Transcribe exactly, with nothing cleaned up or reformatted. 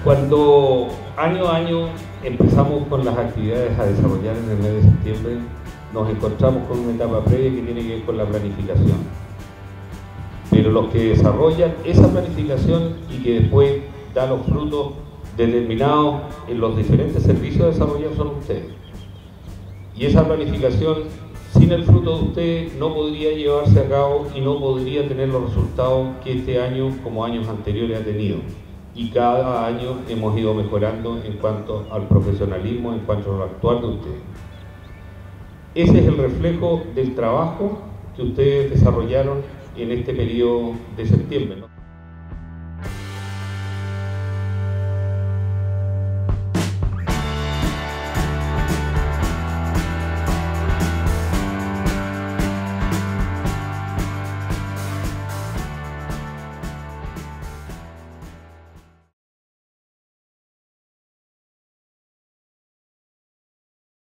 Cuando año a año empezamos con las actividades a desarrollar en el mes de septiembre, nos encontramos con una etapa previa que tiene que ver con la planificación. Pero los que desarrollan esa planificación y que después da los frutos determinados en los diferentes servicios desarrollados son ustedes. Y esa planificación, sin el fruto de ustedes, no podría llevarse a cabo y no podría tener los resultados que este año, como años anteriores, ha tenido. Y cada año hemos ido mejorando en cuanto al profesionalismo, en cuanto al actuar de ustedes. Ese es el reflejo del trabajo que ustedes desarrollaron en este periodo de septiembre, ¿no?